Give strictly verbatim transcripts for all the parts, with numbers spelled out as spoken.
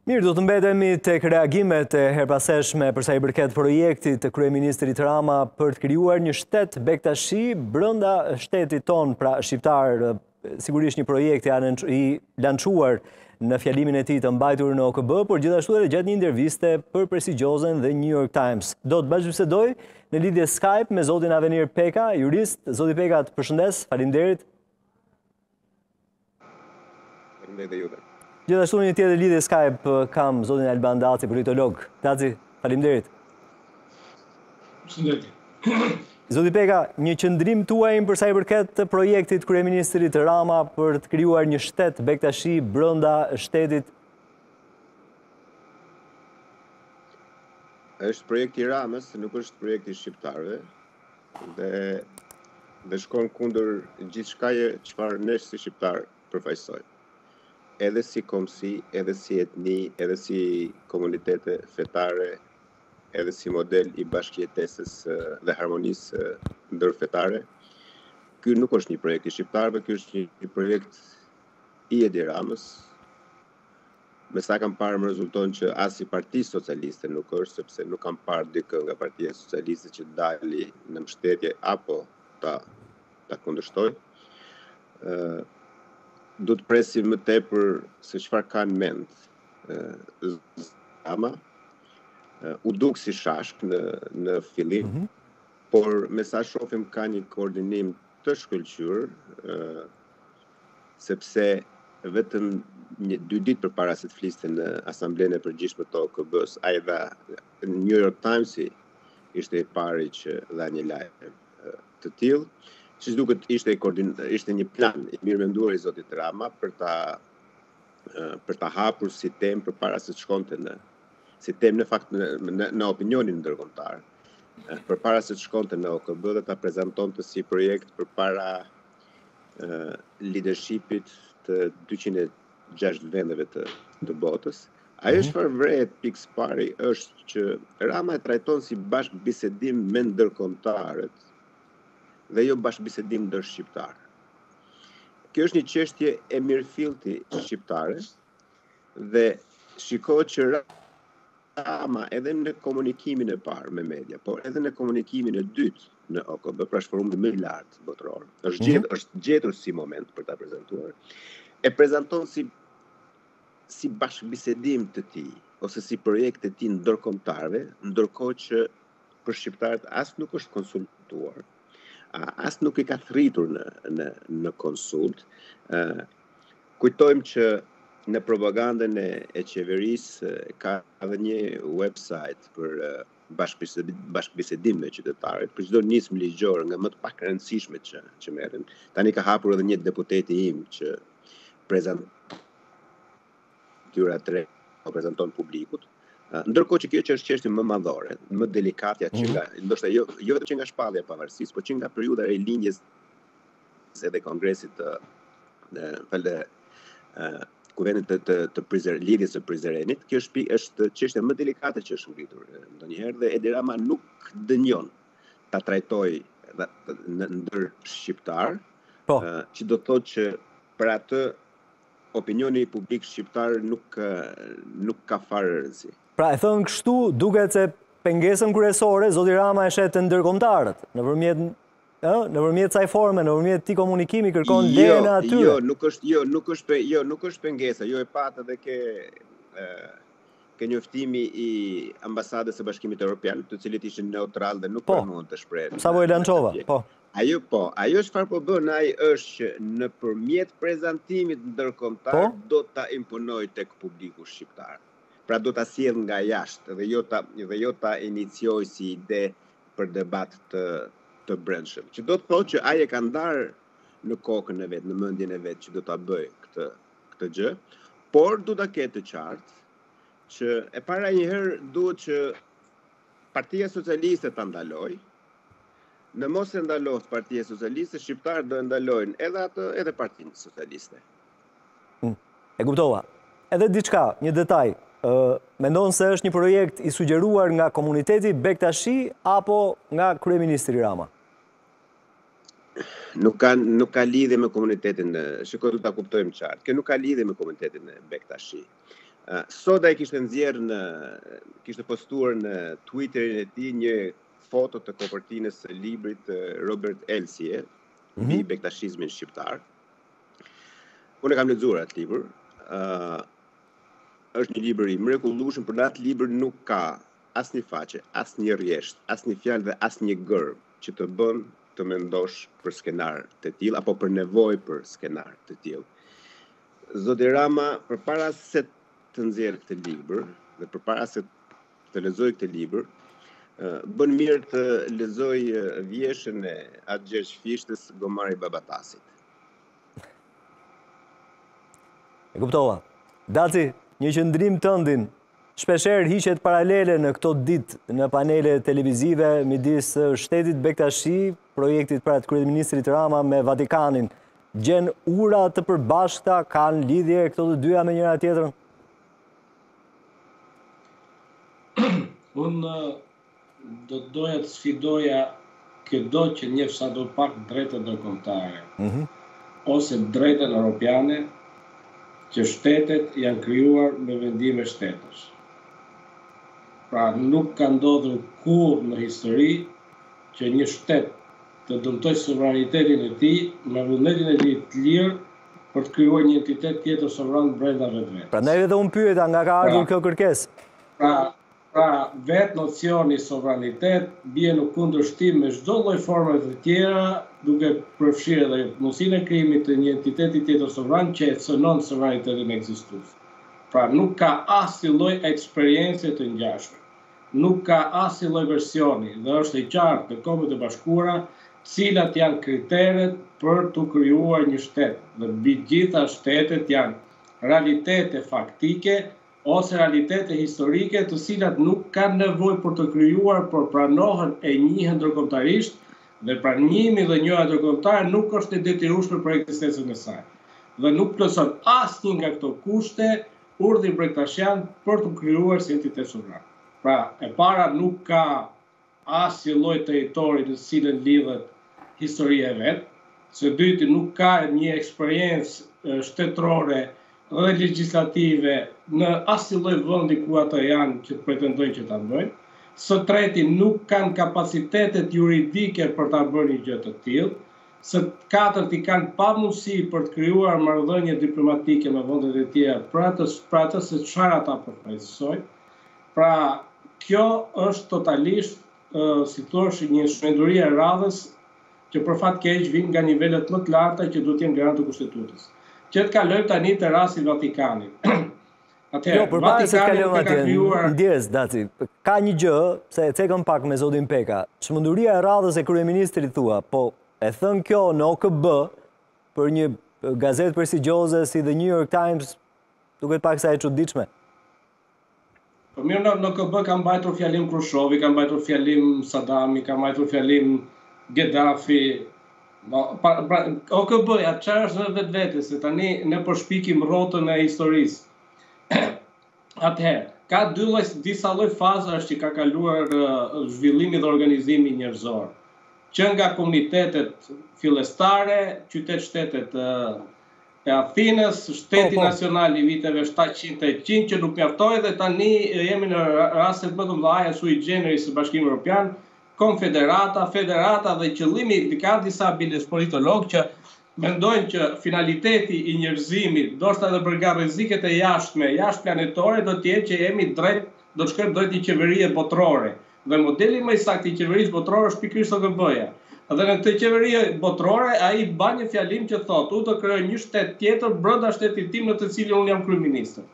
Mirë, do të mbetemi tek reagimet e herpaseshme përsa i përket projektit të kryeministrit Rama për të krijuar një shtet Bektashi brenda shtetit ton, pra shqiptar, sigurisht një projekt i lançuar në fjalimin e tij të mbajtur në O K B, por gjithashtu edhe gjatë një interviste për prestigjiozen dhe New York Times. Do të bashkëbisedoj në lidhje Skype me zotin Avenir Peka, jurist. Zoti Peka, të përshëndes, faleminderit. Faleminderit dhe juve. Gjithashtu në një tjetër lidhje Skype kam zotin Alban Daci, politolog. Daci, faleminderit. Përshëndetje. Zoti Peka, një qëndrim tuaj përsa i përket të projektit kryeministrit Rama për të krijuar një shtet Bektashi brenda shtetit? Është projekti i Ramës, nuk është projekti i shqiptarëve dhe dhe shkon kundër gjithçkaje çfarë ne si shqiptar përfaqësojmë. Edhe si komsi, edhe si etni, edhe si komunitete fetare, edhe si model i bashkëjetesës dhe harmonisë ndërfetare. Ky nuk është një projekt i shqiptarëve, ky është një projekt i Edi Ramës. Me sa kam parë më rezulton që as i Partisë Socialiste nuk është, sepse nuk kam parë dikë nga Partia Socialiste që dali në mbështetje apo ta ta kundërshtoj. Ë Do të presim më tepër se çfarë ka në mend Rama. U duk si shashk në në fillim, mm -hmm. por me sa shohim ka një koordinim të shkëlqyer, sepse vetëm një dy ditë përpara se të fliste në Asamblenë e Përgjithshme të O K B-s, ai dha New York Times-i ishte i pari që dha një lajm të tillë. Siç duket ishte ishte një plan i mirëmenduar i zotit Rama për ta për ta hapur si temë përpara se të shkonte në si temë në fakt në, në, në opinionin ndërkombëtar. Përpara se të shkonte në O K B dhe ta prezantonte si projekt përpara uh, leadershipit të dyqind e gjashtë vendeve të, të botës. Ajo çfarë mm -hmm. vret pikë pari është që Rama e trajton si bashkëbisedim me ndërkombëtarët dhe jo bashkëbisedim ndër shqiptarë. Kjo është një çështje e mirëfillti shqiptare dhe shikohet që Rama edhe në komunikimin e parë me media, por edhe në komunikimin e dytë në O K B, pra forumin më i lartë botëror, është gjetur, është gjetur si moment për ta prezantuar, e prezanton si si bashkëbisedim të tij ose si projekt të tij ndërkombëtarëve, ndërkohë që për shqiptarët as nuk është konsultuar, as nuk i ka thritur në, në, në konsult. Uh, kujtojmë që në propagandën e, e qeverisë ka edhe një website për uh, bashkëbisedim, bashkëbisedim me qytetarët, për çdo nismë ligjor nga më të pak rëndësishme që, që merren. Tani ka hapur edhe një deputeti im që prezanton tyra tre, prezanton publikut. Ndërkohë që kjo që është çështje më madhore, më delikate, që nga, ndoshta jo jo vetëm që nga shpallja e pavarësisë, por që nga periudha e rilindjes edhe kongresit të falë kuvendit të të, të prizer, lidhjes së Prizrenit, kjo është është çështja më delikate që është ngritur ndonjëherë dhe Edi Rama nuk dënjon ta trajtojë në ndër shqiptar, po. Që do të thotë që për atë opinioni publik shqiptar nuk nuk ka fare rëndësi. Pra e thënë kështu, duket se pengesën kryesore zoti Rama e shet të ndërkombëtarët, nëpërmjet ë, nëpërmjet kësaj forme, nëpërmjet këtij komunikimi kërkon derën e atyre. Jo, nuk është, jo, nuk është, jo, nuk është pengesa, jo e patë edhe ke ë ke njoftimi i ambasadës së Bashkimit Evropian, të cilit ishin neutral dhe nuk mund të shprehen. Sa po e lançova, po. Ajo po, ajo çfarë po bën ai është që nëpërmjet prezantimit ndërkombëtar po? do ta imponojë tek publiku shqiptar. Pra do ta sjell nga jashtë dhe jo ta dhe jo ta iniciojë si ide për debat të të brendshëm. Që do të thotë që ai e ka ndarë në kokën e vet, në mendjen e vet që do ta bëjë këtë këtë gjë, por do ta ketë të qartë që e para një herë duhet që Partia Socialiste ta ndalojë. Në mos e ndalohet Partia Socialiste, shqiptarët do e ndalojnë edhe atë, edhe Partinë Socialiste. Mm, e kuptova. Edhe diçka, një detaj. Uh, mendon se është një projekt i sugjeruar nga komuniteti Bektashi apo nga kryeministri Rama? Nuk ka nuk ka lidhje me komunitetin, shikoj do ta kuptojmë qartë. Kjo nuk ka lidhje me komunitetin Bektashi. Sot ai kishte nxjerrë në kishte postuar në Twitterin e tij një foto të kopertinës së librit të Robert Elsie, mbi bektashizmin shqiptar. Unë e kam lexuar atë libër. Uh, është një libër i mrekullueshëm, por në atë libër nuk ka asnjë faqe, asnjë rresht, asnjë fjalë dhe asnjë gërm që të bën të mendosh për skenar të tillë apo për nevojë për skenar të tillë. Zoti Rama, përpara se të nxjerrë këtë libër dhe përpara se të lexoj këtë libër, bën mirë të lexoj vjeshën e atë Gjergj Fishtës, Gomari Babatasit. E kuptova. Daci, një qëndrim tëndin, shpesher hiqet paralele në këto ditë në panele televizive midis shtetit Bektashi, projektit për atë kryeministrit Rama me Vatikanin. Gjen ura të përbashkëta, kanë lidhje këto të dyja me njëra tjetrën? Unë do të doja të sfidoja këdo që njeh sa do pak drejtën ndërkombëtare, mm-hmm. ose drejtën europiane, që shtetet janë krijuar me vendime shtetësh. Pra nuk ka ndodhur kurrë në histori që një shtet të dëmtojë sovranitetin e tij me vullnetin e tij të lirë për të krijuar një entitet tjetër sovran brenda vetvetes. Prandaj edhe unë pyeta nga ka ardhur kjo kërkesë. Pra, pra vetë nocioni sovranitet bie në kundërshtim me çdo lloj forme të tjera, duke përfshirë edhe mundësinë e krijimit të një entiteti tjetër sovran që e cënon sovranitetin ekzistues. Pra nuk ka asnjë lloj eksperiencë të ngjashme. Nuk ka asnjë lloj versioni dhe është e qartë në Kombet e Bashkuara cilat janë kriteret për të krijuar një shtet. Dhe mbi gjitha shtetet janë realitete faktike ose realitete historike të cilat nuk kanë nevojë për të krijuar, por pranohen e njihen ndërkombëtarisht dhe pranimi dhe njohja ndërkombëtare nuk është e detyrueshme për ekzistencën e saj. Dhe nuk plotson asnjë nga këto kushte urdhri bektashian për të krijuar si entitet sovran. Pra, e para nuk ka asnjë lloj territori në cilën lidhet historia e vet, së dyti nuk ka një eksperiencë shtetërore dhe legjislative në asnjë lloj vendi ku ata janë që pretendojnë që ta bëjnë. Së treti nuk kanë kapacitetet juridike për ta bërë një gjë të tillë. Së katërt i kanë pamundësi për të krijuar marrëdhënie diplomatike me vendet e tjera për atë për atë se çfarë ata përfaqësojnë. Pra, kjo është totalisht, uh, si thosh, një shmenduri e radhës që për fat keq vjen nga nivelet më të larta që duhet të jenë garant të Kushtetutës. Që të kalojmë tani te rasti i Vatikanit. Atëherë, jo, përpara se të kalojmë atje, ndjes, Daci, ka një gjë, se e cekëm pak me zotin Peka. Çmenduria e radhës e kryeministrit thua, po e thën kjo në O K B për një gazetë prestigjioze si The New York Times, duket pak sa e çuditshme. Po mirë, në O K B ka mbajtur fjalim Krushovi, ka mbajtur fjalim Sadami, ka mbajtur fjalim Gaddafi. O K B-ja çfarë është në vetvete, se tani ne po shpikim rrotën e historisë. Atëherë, ka dy lloj disa lloj fazash që ka kaluar uh, zhvillimi dhe organizimi njerëzor. Që nga komunitetet fillestare, qytet-shtetet uh, e Athinës, shteti nacional i viteve shtatëqind e njëqind që nuk mjaftoi dhe tani jemi në rastet më të mëdha sui generis së Bashkimit Evropian, konfederata, federata dhe qëllimi, ka disa biles politologë që mendojnë që finaliteti i njerëzimit, ndoshta edhe për nga rreziqet e jashtme, jashtëplanetore, do të jetë që jemi drejt, do të shkojmë drejt një qeverie botërore. Dhe modeli më i saktë i qeverisë botërore është pikërisht O K B-ja. Dhe në këtë qeveri botërore, ai bën një fjalim që thotë, u të krijoj një shtet tjetër brenda shtetit tim në të cilin unë jam kryeminist.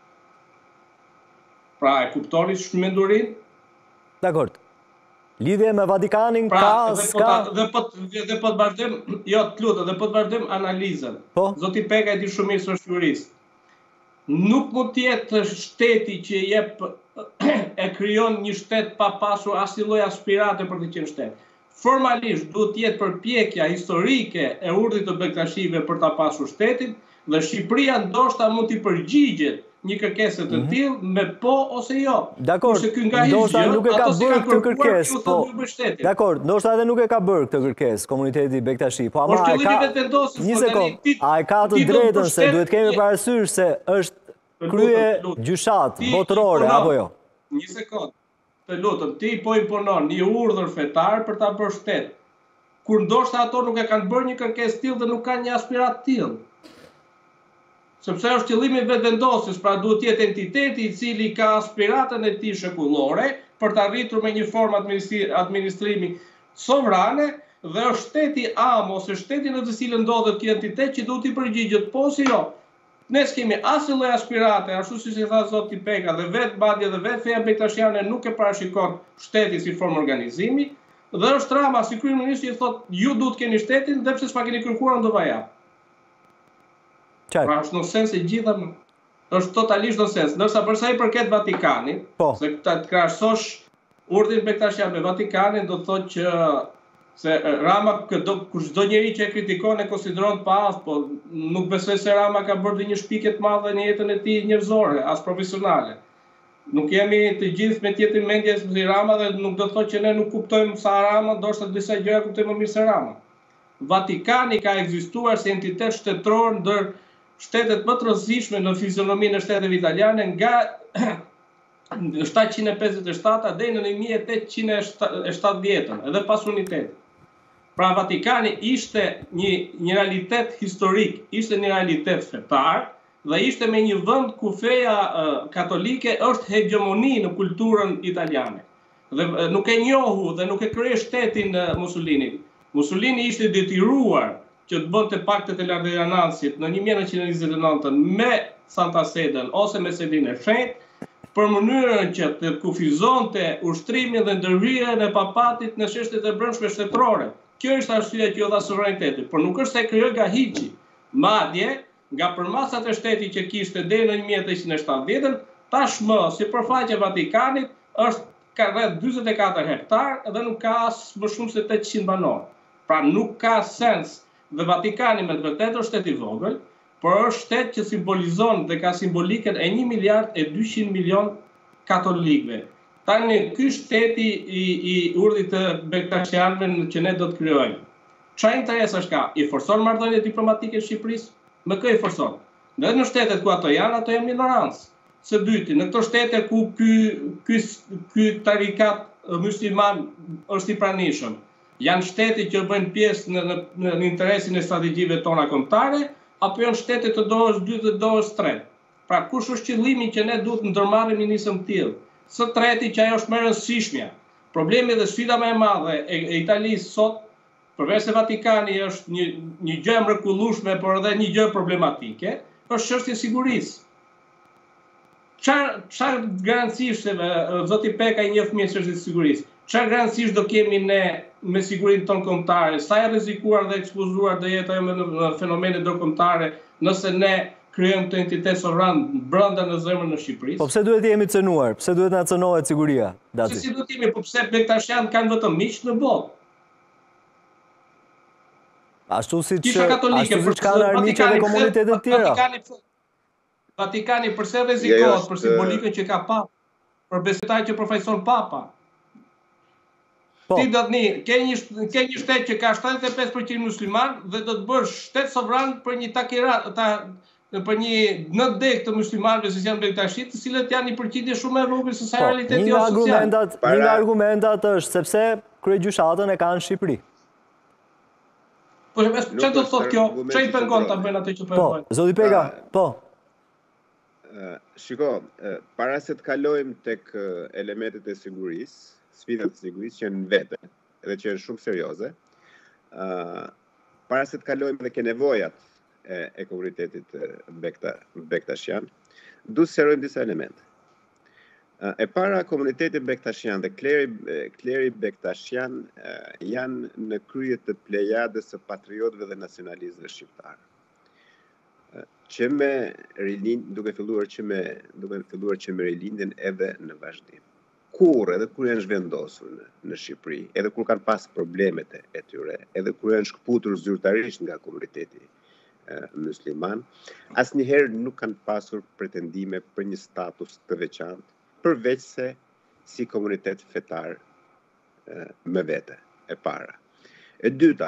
Pra, e kuptoni shmendurinë? Dakor. Lidhje me Vatikanin pra, ka dhe ska... Po, dhe po dhe po të vazhdojmë, jo, të lutem, dhe po të vazhdojmë analizën. Po? Zoti Peka e di shumë mirë se është jurist. Nuk mund të jetë shteti që jep e krijon një shtet pa pasur asnjë lloj aspirate për të qenë shtet. Formalisht duhet të jetë përpjekja historike e urdhrit të Bektashive për ta pasur shtetin dhe Shqipëria ndoshta mund t'i përgjigjet një kërkesë të tillë me po ose jo. Dakor, ndoshta nuk e ka bërë këtë kërkesë, po. Dakor, ndoshta edhe nuk e ka bërë këtë kërkesë komuniteti Bektashi, po ama e ka. Një sekond, a e ka të drejtën se duhet kemi parasysh se është krye gjyshat botërore, apo jo? Një sekond, të lutëm, ti po imponon një urdhër fetar për ta bërë shtet, kur ndoshta ato nuk e kanë bërë një kërkesë tillë dhe nuk kanë një aspirat tillë. Sepse është qëllimi vetëvendosjes, pra duhet të jetë entiteti i cili ka aspiratën e tij shekullore për të arritur me një formë administrimi sovrane, dhe është shteti am ose shteti në të cilën ndodhet ky entitet që duhet i përgjigjet po si jo. Ne s'kemi asnjë lloj aspirate, ashtu siç i tha zoti Peka, dhe vetë madje dhe vetë Feja Bektashiane nuk e parashikon shteti si formë organizimi, dhe është Rama si kryeminist i thotë ju duhet keni shtetin dhe pse s'ma keni kërkuar do va jap. Pra është në sens e gjitha, është totalisht në sens. Ndërsa përsa i përket Vatikanit, se të krahësosh urdhin Bektashian me Vatikanin, do të thotë që se Rama, çdo njeri që e kritikon e konsideron të paast, po nuk besoj se Rama ka bërë një shpikje të madhe në jetën e tij njerëzore, as profesionale. Nuk jemi të gjithë me të jetë mendje si Rama dhe nuk do të thotë që ne nuk kuptojmë sa Rama, ndoshta disa gjëra kuptojmë më mirë se Rama. Vatikani ka ekzistuar si entitet shtetëror ndër shtetet më të rëndësishme në fizionominë e shteteve italiane nga shtatëqind e pesëdhjetë e shtat deri në një mijë e tetëqind e shtatëdhjetë, edhe pas unitetit. Pra Vatikani ishte një, një realitet historik, ishte një realitet fetar, dhe ishte me një vend ku feja uh, katolike është hegemoni në kulturën italiane. Dhe uh, nuk e njohu dhe nuk e krijoi shtetin uh, Mussolini. Mussolini ishte detyruar që të bënte paktet e Lateranansit në një mijë e nëntëqind e njëzet e nëntë me Santa Seden ose me Sedin e Shenjtë, për mënyrën që të kufizonte ushtrimin dhe ndërhyrjen e papatit në çështjet e brendshme shtetërore. Kjo është arsyeja që u dha sovraniteti, por nuk është se krijoi nga hiçi. Madje, nga përmasat e shtetit që kishte deri në një mijë e tetëqind e shtatëdhjetë, tashmë sipërfaqja e Vatikanit është ka rreth dyzet e katër hektar dhe nuk ka as më shumë se tetëqind banor. Pra nuk ka sens. Dhe Vatikani me të vërtetë është shtet i vogël, por është shtet që simbolizon dhe ka simbolikën e një miliard e dyqind milion katolikëve. Tani ky shteti i, i urdhit të Bektashianëve që ne do të krijojmë. Çfarë interesash ka? I forson marrëdhëniet diplomatike të Shqipërisë? Me kë i forson? Në në shtetet ku ato janë, ato janë minorancë. Së dyti, në këto shtete ku ky ky ky tarikat musliman është i pranishëm, janë shtete që bëjnë pjesë në, në, në interesin e strategjive tona kombëtare, apo janë shtete të dorës dy dhe dorës tre. Pra kush është qëllimi që ne duhet ndërmarrim një nisëm të tillë? Së treti që ajo është më e rëndësishmja. Problemi dhe sfida më e madhe e, e Italisë sot, përveç se Vatikani është një, një gjë e mrekullueshme, por edhe një gjë problematike, është çështja e sigurisë. Çfarë garancish se zoti Peka i njeh mirë çështjen e sigurisë? Çfarë garancish do kemi ne me sigurinë tonë kombëtare? Sa e rrezikuar dhe ekspozuar do jetë ajo në fenomene ndërkombëtare nëse ne krijojmë të entitet sovran brenda në zemrën e Shqipërisë? Po pse duhet të jemi cënuar? Pse duhet na cënohet siguria? Dati. Si duhet të jemi, po pse Bektashian kanë vetëm miq në botë? Ashtu siç ashtu siç kanë armiqe dhe komunitetet të tjera. Vatikani, Vatikani përse rrezikohet për simbolikën që ka Papa, për besimtar që përfaqëson Papa? Po. Ti do të një, ke një ke një shtet që ka shtatëdhjetë e pesë përqind musliman dhe do të bësh shtet sovran për një takirat, ta për një nëntë dek të muslimanëve që janë Bektashi, të cilët janë një përqindje shumë e vogël se sa po, realiteti ose social. Një nga argumentat është sepse kryegjyshatën e kanë në Shqipëri. Po çfarë do të thotë kjo? Çfarë i pengon ta bëjnë atë që po bëjnë? Po, zoti Peka, po. Shiko, para se të kalojmë tek elementet e sigurisë, sfidat e sigurisë që janë vete, edhe që janë shumë serioze, para se të kalojmë edhe ke nevojat e, e komunitetit Bekta, Bektashian, du të sqarojmë disa elemente. E para, komuniteti Bektashian dhe kleri, kleri Bektashian janë në krye të plejadës së patriotëve dhe nacionalistëve shqiptarë. Që me rilind, duke filluar që me duke filluar që me rilindjen edhe në vazhdim. Kur, edhe kur janë zhvendosur në, në Shqipëri, edhe kur kanë pas problemet e, e tyre, edhe kur janë shkëputur zyrtarisht nga komuniteti e, musliman, asnjëherë nuk kanë pasur pretendime për një status të veçantë, përveç se si komunitet fetar e, me vete, e para. E dyta,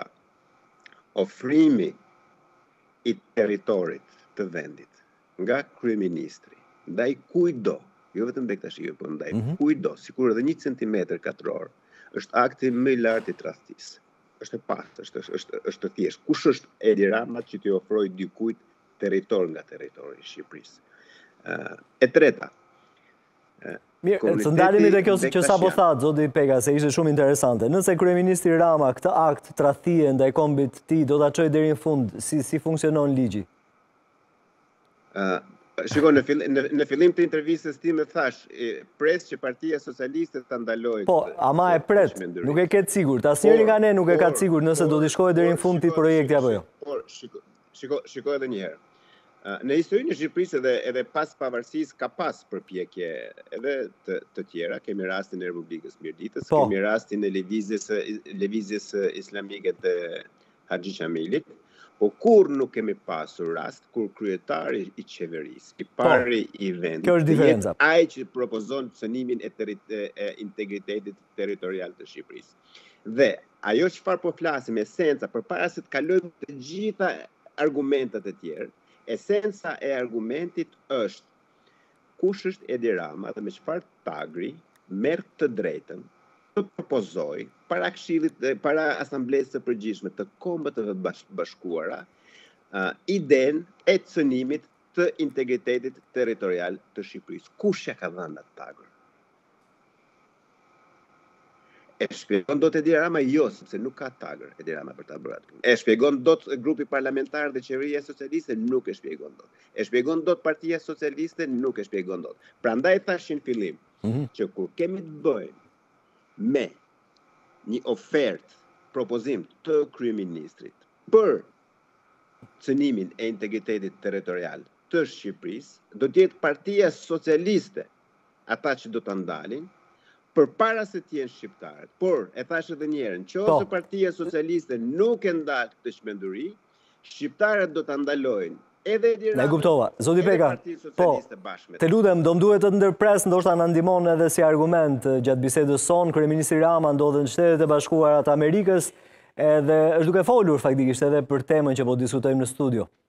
ofrimi i territorit të vendit nga kryeministri ndaj kujdo, jo vetëm Bektashi, po ndaj kujdo, sikur edhe një centimetër katror, është akti më i lartë i tradhtisë. Është e pastë, është është është të thjeshtë. Kush është Edi Rama që t'i ofrojë dikujt territor nga territori i Shqipërisë? Uh, e treta. Uh, Mirë, të ndalemi dhe kjo që sa po thatë, zoti Peka, se ishte shumë interesante. Nëse kryeministri Rama këtë akt tradhtie ndaj kombit të tij do ta çojë deri në fund, si si funksionon ligji? Uh, Shiko, në fillim, në, në fillim të intervistës time thash, e, pres që Partia Socialiste ta ndalojë. Po, ama e pret, nuk e ketë sigurt. Asnjëri nga ne nuk e ka të sigurt nëse do të shkojë deri në fund ti projekti apo jo. Por shiko, shiko, shiko edhe një herë. Në historinë e Shqipërisë edhe, edhe pas pavarësisë ka pas përpjekje edhe të, të tjera. Kemi rastin e Republikës Mirditës, po. Kemi rastin e lëvizjes lëvizjes islamike të Haxhi Qamilit. Po kur nuk kemi pasur rast kur kryetari i qeverisë, i pari po. I vendit, kjo është diferenca. Ai që propozon cënimin e, teri, e integritetit territorial të Shqipërisë. Dhe ajo çfarë po flasim, esenca, përpara se të kalojmë të gjitha argumentet e tjerë, esenca e argumentit është kush është Edi Rama dhe me çfarë tagri merr të drejtën të propozoj para Këshillit, para Asamblesë së Përgjithshme të Kombëve të Bashkuara, uh, idenë e cënimit të integritetit territorial të Shqipërisë. Kush ja ka dhënë atë tagër? E shpjegon dot Edi Rama? Jo, sepse nuk ka tagër Edi Rama për ta bërë atë. E shpjegon dot grupi parlamentar dhe qeveria socialiste? Nuk e shpjegon dot. E shpjegon dot Partia Socialiste? Nuk e shpjegon dot. Prandaj thashin fillim mm -hmm. që kur kemi të bëjmë me një ofertë, propozim të kryeministrit për cënimin e integritetit territorial të Shqipërisë, do të jetë Partia Socialiste ata që do ta ndalin, përpara se të jenë shqiptarët. Por, e thash edhe një herë, nëse Partia Socialiste nuk e ndal këtë çmenduri, shqiptarët do ta ndalojnë. Edhe Edi Rama, ne kuptova. Zoti Peka, po, të lutem, do më duhet të ndërpres, ndoshta na ndihmon edhe si argument gjatë bisedës son, kryeministri Rama ndodhet në Shtetet e Bashkuara të Amerikës, edhe është duke folur faktikisht edhe për temën që po diskutojmë në studio.